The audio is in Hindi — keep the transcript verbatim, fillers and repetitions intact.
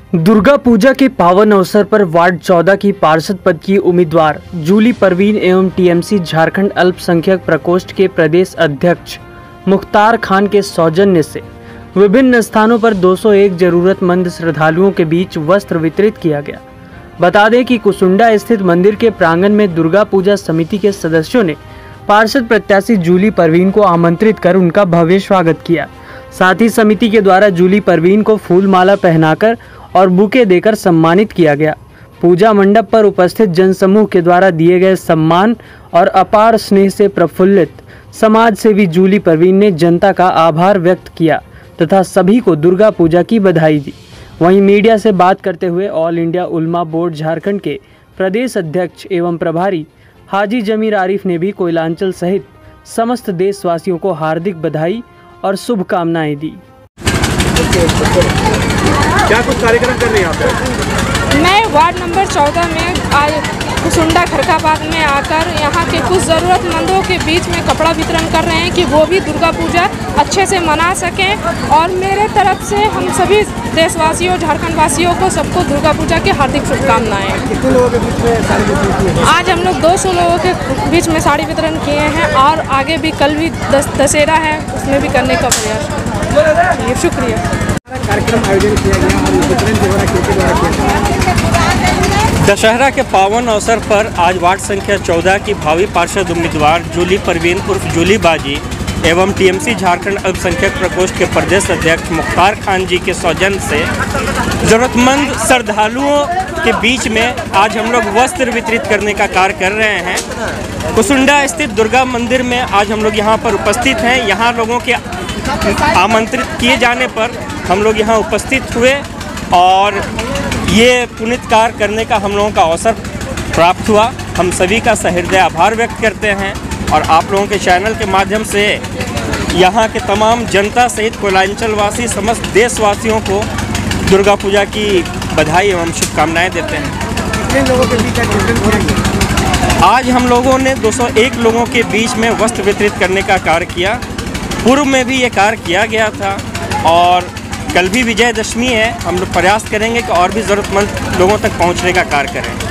दुर्गा पूजा के पावन अवसर पर वार्ड चौदह की पार्षद पद की उम्मीदवार जूली परवीन एवं टीएमसी झारखंड अल्पसंख्यक प्रकोष्ठ के प्रदेश अध्यक्ष मुख्तार खान के सौजन्य से विभिन्न स्थानों पर दो सौ एक जरूरतमंद श्रद्धालुओं के बीच वस्त्र वितरित किया गया। बता दें कि कुसुंडा स्थित मंदिर के प्रांगण में दुर्गा पूजा समिति के सदस्यों ने पार्षद प्रत्याशी जूली परवीन को आमंत्रित कर उनका भव्य स्वागत किया। साथ ही समिति के द्वारा जूली परवीन को फूल माला पहनाकर और बुके देकर सम्मानित किया गया। पूजा मंडप पर उपस्थित जनसमूह के द्वारा दिए गए सम्मान और अपार स्नेह से प्रफुल्लित समाज सेवी जूली परवीन ने जनता का आभार व्यक्त किया तथा सभी को दुर्गा पूजा की बधाई दी। वहीं मीडिया से बात करते हुए ऑल इंडिया उलमा बोर्ड झारखंड के प्रदेश अध्यक्ष एवं प्रभारी हाजी जमीर आरिफ ने भी कोयलांचल सहित समस्त देशवासियों को हार्दिक बधाई और शुभकामनाएं दी। क्या कुछ कार्यक्रम कर रही हैं आप? मैं वार्ड नंबर चौदह में आज कुसुंडा खरकाबाद में आकर यहाँ के कुछ ज़रूरतमंदों के बीच में कपड़ा वितरण कर रहे हैं कि वो भी दुर्गा पूजा अच्छे से मना सकें। और मेरे तरफ से हम सभी देशवासियों झारखंड वासियों को सबको दुर्गा पूजा की हार्दिक शुभकामनाएं। कितने लोगों के बीच में साड़ी वितरण किए? आज हम लोग दो सौ लोगों के बीच में साड़ी वितरण किए हैं और आगे भी कल भी दस दशहरा है उसमें भी करने का प्रयास। शुक्रिया। कार्यक्रम आयोजन किया गया और वितरण द्वारा किसके द्वारा किया? दशहरा के पावन अवसर पर आज वार्ड संख्या चौदह की भावी पार्षद उम्मीदवार जूली परवीन उर्फ जूली बाजी एवं टीएमसी झारखंड अल्पसंख्यक प्रकोष्ठ के प्रदेश अध्यक्ष मुख्तार खान जी के सौजन्य से जरूरतमंद श्रद्धालुओं के बीच में आज हम लोग वस्त्र वितरित करने का कार्य कर रहे हैं। कुसुंडा स्थित दुर्गा मंदिर में आज हम लोग यहाँ पर उपस्थित हैं। यहाँ लोगों के आमंत्रित किए जाने पर हम लोग यहाँ उपस्थित हुए और ये पुनीत कार्य करने का हम लोगों का अवसर प्राप्त हुआ। हम सभी का सहृदय आभार व्यक्त करते हैं और आप लोगों के चैनल के माध्यम से यहाँ के तमाम जनता सहित कोयलांचल वासी समस्त देशवासियों को दुर्गा पूजा की बधाई एवं शुभकामनाएं देते हैं। कितने लोगों के बीच वितरण किया गया? आज हम लोगों ने दो सौ एक लोगों के बीच में वस्त्र वितरित करने का कार्य किया। पूर्व में भी ये कार्य किया गया था और कल भी विजयदशमी है। हम लोग प्रयास करेंगे कि और भी ज़रूरतमंद लोगों तक पहुंचने का कार्य करें।